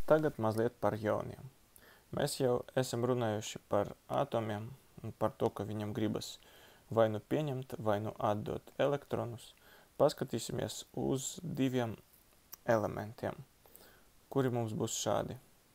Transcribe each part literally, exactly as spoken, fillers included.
tagad mazliet par joniem. Mēs jau esam runājuši par atomiem un par to, ka viņam gribas vai nu pieņemt, vai nu atdot elektronus. Paskatīsimies uz diviem elementiem, kuri mums būs šādi.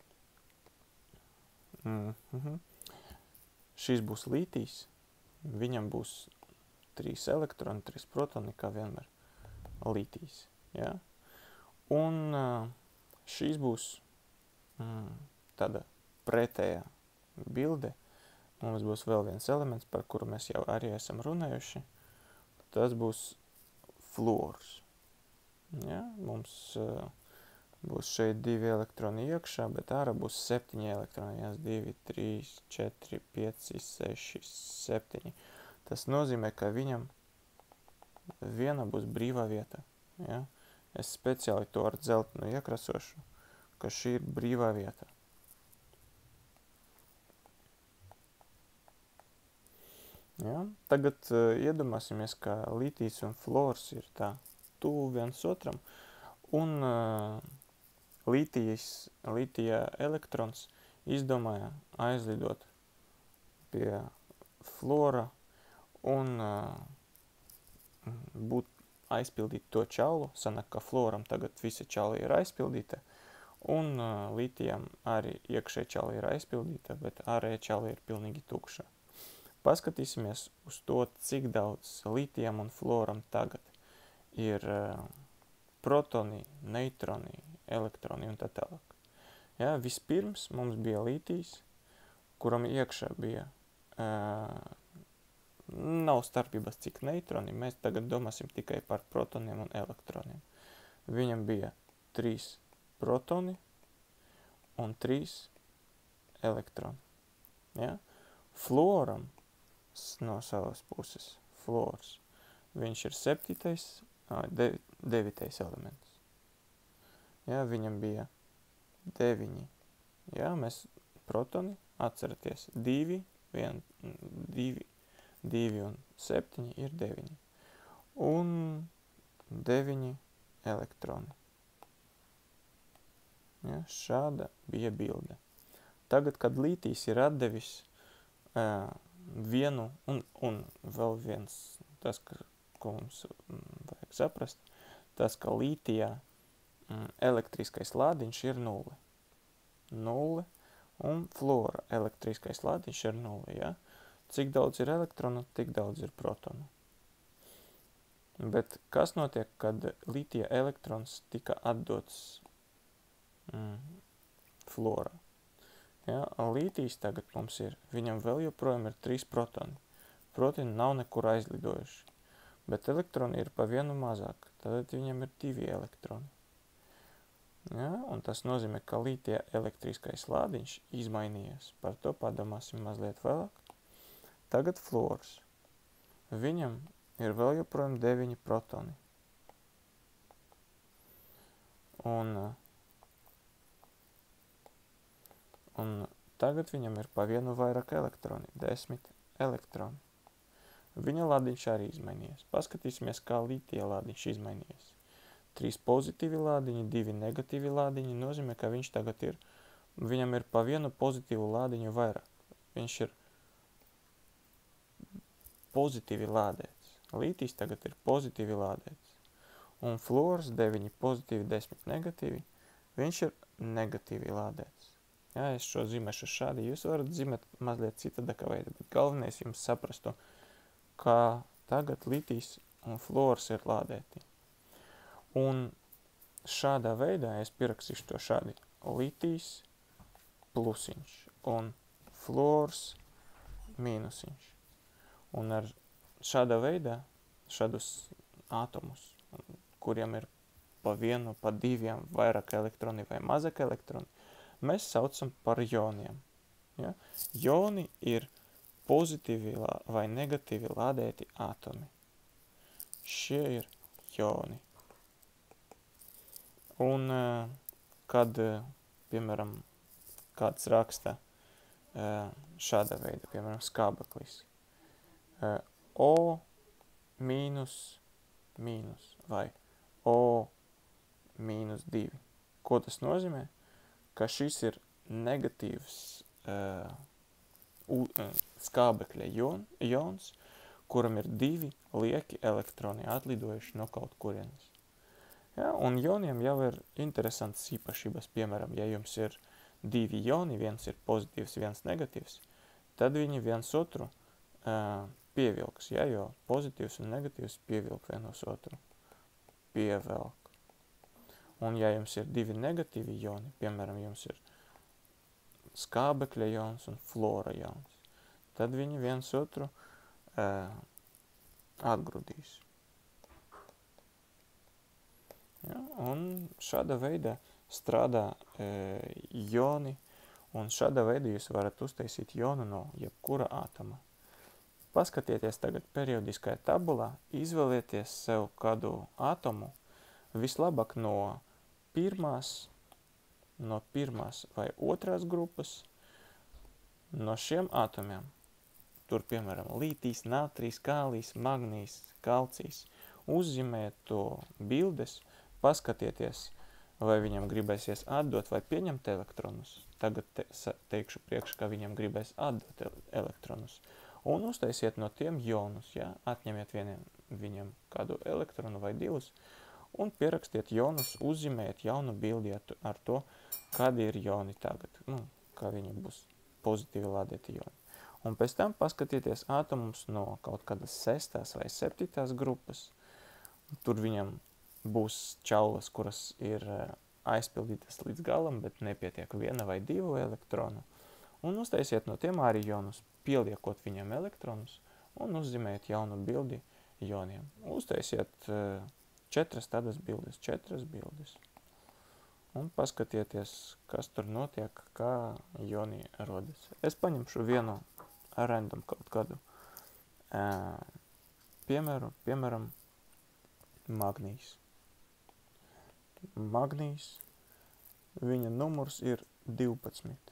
Mm-hmm. Šis būs lītijs, viņam būs trīs elektroni, trīs protoni, kā vienmēr lītijs. Ja? Un šīs būs mm, tāda pretējā bilde. Mums būs vēl viens elements, par kuru mēs jau arī esam runājuši. Tas būs fluors. Ja? Mums uh, būs šeit divi elektroni iekšā, bet ārā būs septiņi elektroni. viens, divi, trīs, četri, pieci, seši, septiņi. Tas nozīmē, ka viņam viena būs brīvā vieta. Ja? Es speciāli to ar dzeltenu iekrasošu, ka šī ir brīvā vieta. Ja? Tagad uh, iedomāsimies, ka lītijs un fluors ir tā tuvu viens otram, un uh, lītijs, lītija elektrons izdomāja aizlidot pie fluora un uh, būt aizpildīt to čaulu. Sanāk, ka fluoram tagad visa čaula ir aizpildīta, un uh, lītijam arī iekšē čaula ir aizpildīta, bet ārēja čaula ir pilnīgi tukša. Paskatīsimies uz to, cik daudz lītijam un fluoram tagad ir uh, protoni, neitroni, elektroni un tā tālāk. Ja, vispirms mums bija lītijs, kuram iekšā bija uh, nav starpības cik neitroni, mēs tagad domāsim tikai par protoniem un elektroniem. Viņam bija trīs protoni un trīs elektroni. Ja? Fluoram no savas puses, fluors, viņš ir septītais, devi, devītais elements. Ja? Viņam bija deviņi, ja? Mēs protoni, atceraties, divi, vien, divi, divi un septiņi ir deviņi. Un deviņi elektroni. Ja, šāda bija bilde. Tagad, kad lītijs ir atdevis uh, vienu, un, un vēl viens, tas, ka, ko mums vajag saprast, tas, ka lītijā mm, elektriskais lādiņš ir nulle. Nulle, un fluora elektriskais lādiņš ir nulle, ja? Cik daudz ir elektronu, tik daudz ir protonu. Bet kas notiek, kad lītija elektrons tika atdots mm, fluorā? Ja, lītijs tagad mums ir, viņam vēl joprojām ir trīs protoni. Protoni nav nekur aizlidojuši, bet elektroni ir pa vienu mazāk, tad viņam ir divi elektroni. Ja, un tas nozīmē, ka lītija elektriskais lādiņš izmainījies. Par to padomāsim mazliet vēlāk. Tagad fluors. Viņam ir vēl joprojām deviņi protoni. Un, un tagad viņam ir pa vienu vairāk elektroni, desmit elektroni. Viņa lādiņš arī izmainījies. Paskatīsimies, kā lītija lādiņš izmainījies. Trīs pozitīvi lādiņi, divi negatīvi lādiņi nozīmē, ka viņš tagad ir, viņam ir pa vienu pozitīvu lādiņu vairāk. Viņš ir pozitīvi lādēts. Lītijs tagad ir pozitīvi lādēts. Un fluors deviņi pozitīvi, desmit negatīvi, viņš ir negatīvi lādēts. Ja, es šo zīmēšu šādi, jūs varat zīmēt mazliet citādākā veidā, bet galvenais jums saprastu, kā tagad lītijs un fluors ir lādēti. Un šādā veidā es pierakstīšu to šādi. Lītijs plusiņš un fluors mīnusiņš. Un ar šādā veidā, šādus atomus, kuriem ir pa vienu, pa diviem vairāk elektroni vai mazāk elektroni, mēs saucam par joniem. Ja? Joni ir pozitīvi vai negatīvi lādēti atomi. Šie ir joni. Un kad, piemēram, kāds raksta šāda veida, piemēram, skābeklis, O mīnus mīnus vai O mīnus divi. Ko tas nozīmē? ka šis ir negatīvs uh, u, uh, skābekļa jon, jons, kuram ir divi lieki elektroni atlidojuši no kaut kurienes. Ja, un joniem jau ir interesantas īpašības, piemēram, ja jums ir divi joni, viens ir pozitīvs, viens negatīvs, tad viņi viens otru uh, pievilks, ja, jo pozitīvs un negatīvs pievilk vienos otru. Pievelk. Un ja jums ir divi negatīvi joni, piemēram, jums ir skābekļa jons un flora jons, tad viņi viens otru uh, atgrudīs. Ja, un šāda veida strādā e, joni, un šāda veida jūs varat uztaisīt jonu no jebkura ātoma. Paskatieties tagad periodiskajā tabulā, izvēlieties sev kādu atomu vislabāk no pirmās, no pirmās vai otrās grupas, no šiem atomiem. Tur, piemēram, lītijs, natrijs, kālijs, magnijs, kalcijs. Uzzīmējiet to bildes, paskatieties, vai viņam gribēsies atdot vai pieņemt elektronus. Tagad te, teikšu priekš, ka viņam gribēs atdot elektronus. Un uztaisiet no tiem jonus, ja? Atņemiet vieniem, viņam kādu elektronu vai divus, un pierakstiet jonus, uzzīmējiet jaunu bildi ar to, kādi ir joni tagad, nu, kā viņi būs pozitīvi lādēti joni. Un pēc tam paskatieties atomus no kaut kādas sestās vai septītās grupas. Tur viņam būs čaulas, kuras ir aizpildītas līdz galam, bet nepietiek viena vai divu elektronu. Un uztaisiet no tiem arī jonus, pieliekot viņam elektronus un uzzīmējiet jaunu bildi joniem. Uztaisiet četras tādas bildes, četras bildes. Un paskatieties, kas tur notiek, kā joni rodas. Es paņemšu vienu random kaut kādu uh, piemēru, piemēram, magnijs. Magnijs, viņa numurs ir divpadsmit.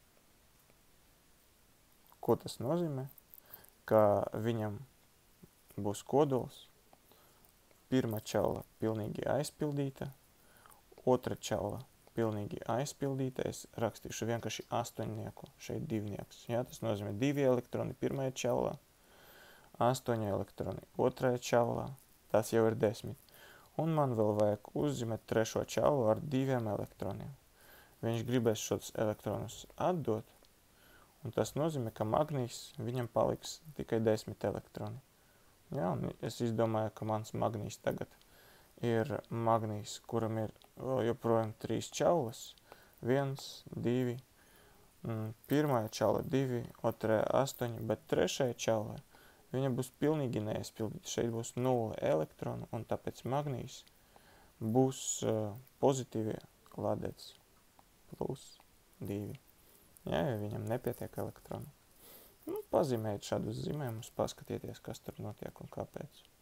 Ko tas nozīmē? Ka viņam būs kodols, pirma čaula pilnīgi aizpildīta, otra čaula pilnīgi aizpildīta. Es rakstīšu vienkārši astoņnieku, šeit divnieks. Ja, tas nozīmē divi elektroni pirmajā čaulā, astoņi elektroni otrajā čaulā, tas jau ir desmit. Un man vēl vajag uzzīmēt trešo čaulu ar diviem elektroniem. Viņš gribēs šos elektronus atdot, un tas nozīmē, ka magnijs viņam paliks tikai desmit elektroni. Ja, un es izdomāju, ka mans magnijs tagad ir magnijs, kuram ir vēl joprojām trīs čaulas. Viens, divi, pirmā čaula divi, otrā astoņi, bet trešajā čaulā viņa būs pilnīgi neaizpildīta. Šeit būs nulle elektronu, un tāpēc magnijs būs uh, pozitīvi lādēts plus divi. Ja, ja viņam nepietiek elektronu. Nu, pazīmējiet šādus zīmējumus, paskatieties, kas tur notiek un kāpēc.